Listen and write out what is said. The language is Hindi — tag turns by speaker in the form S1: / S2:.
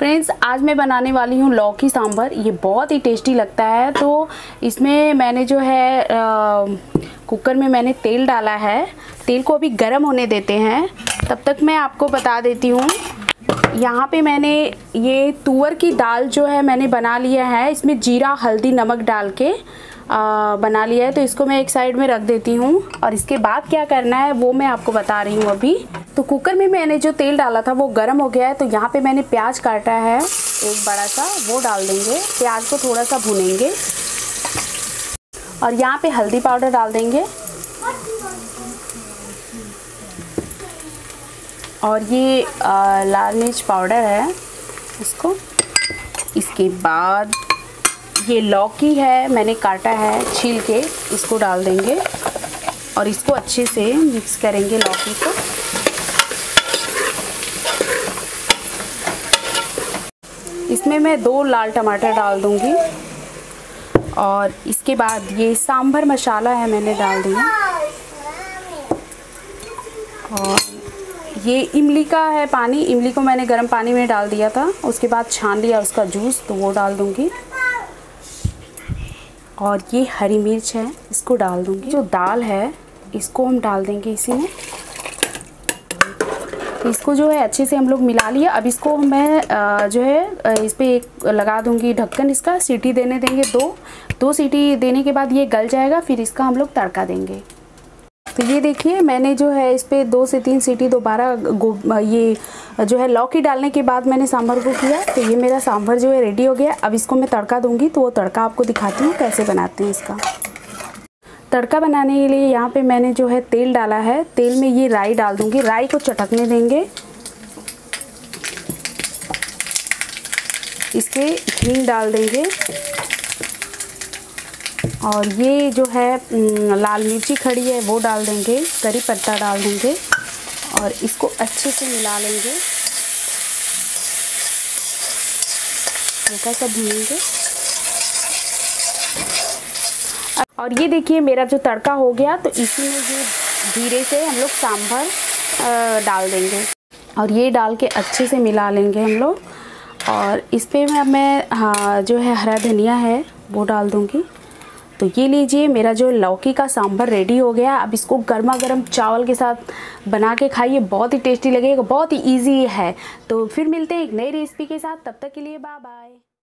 S1: फ्रेंड्स, आज मैं बनाने वाली हूँ लौकी सांभर। ये बहुत ही टेस्टी लगता है। तो इसमें मैंने जो है कुकर में मैंने तेल डाला है। तेल को अभी गर्म होने देते हैं। तब तक मैं आपको बता देती हूँ, यहाँ पे मैंने ये तुअर की दाल जो है मैंने बना लिया है। इसमें जीरा, हल्दी, नमक डाल के बना लिया है। तो इसको मैं एक साइड में रख देती हूँ और इसके बाद क्या करना है वो मैं आपको बता रही हूँ अभी। तो कुकर में मैंने जो तेल डाला था वो गर्म हो गया है। तो यहाँ पे मैंने प्याज काटा है एक बड़ा सा, वो डाल देंगे। प्याज को थोड़ा सा भूनेंगे और यहाँ पे हल्दी पाउडर डाल देंगे और ये लाल मिर्च पाउडर है इसको। इसके बाद ये लौकी है मैंने काटा है छील के, इसको डाल देंगे और इसको अच्छे से मिक्स करेंगे लौकी को। इसमें मैं 2 लाल टमाटर डाल दूंगी और इसके बाद ये सांभर मसाला है मैंने डाल दिया और ये इमली का है पानी। इमली को मैंने गर्म पानी में डाल दिया था, उसके बाद छान लिया उसका जूस, तो वो डाल दूंगी। और ये हरी मिर्च है, इसको डाल दूंगी। जो दाल है इसको हम डाल देंगे इसी में। इसको जो है अच्छे से हम लोग मिला लिए। अब इसको मैं जो है इस पे एक लगा दूंगी ढक्कन। इसका सीटी देने देंगे, दो सीटी देने के बाद ये गल जाएगा। फिर इसका हम लोग तड़का देंगे। तो ये देखिए मैंने जो है इस पे 2 से 3 सीटी दोबारा ये जो है लौकी डालने के बाद मैंने सांभर को किया। तो ये मेरा सांभर जो है रेडी हो गया। अब इसको मैं तड़का दूंगी। तो वो तड़का आपको दिखाती हूँ कैसे बनाते हैं इसका। तड़का बनाने के लिए यहाँ पे मैंने जो है तेल डाला है। तेल में ये राई डाल दूंगी, राई को चटकने देंगे। इसके हींग डाल देंगे और ये जो है लाल मिर्ची खड़ी है वो डाल देंगे, करी पत्ता डाल देंगे और इसको अच्छे से मिला लेंगे। हल्का सा भूनेंगे और ये देखिए मेरा जो तड़का हो गया। तो इसी में ये धीरे से हम लोग सांभर डाल देंगे और ये डाल के अच्छे से मिला लेंगे हम लोग। और इस पे मैं जो है हरा धनिया है वो डाल दूँगी। तो ये लीजिए मेरा जो लौकी का सांभर रेडी हो गया। अब इसको गर्मा गर्म चावल के साथ बना के खाइए, बहुत ही टेस्टी लगेगा, बहुत ही इजी है। तो फिर मिलते हैं एक नई रेसिपी के साथ, तब तक के लिए बाय बाय।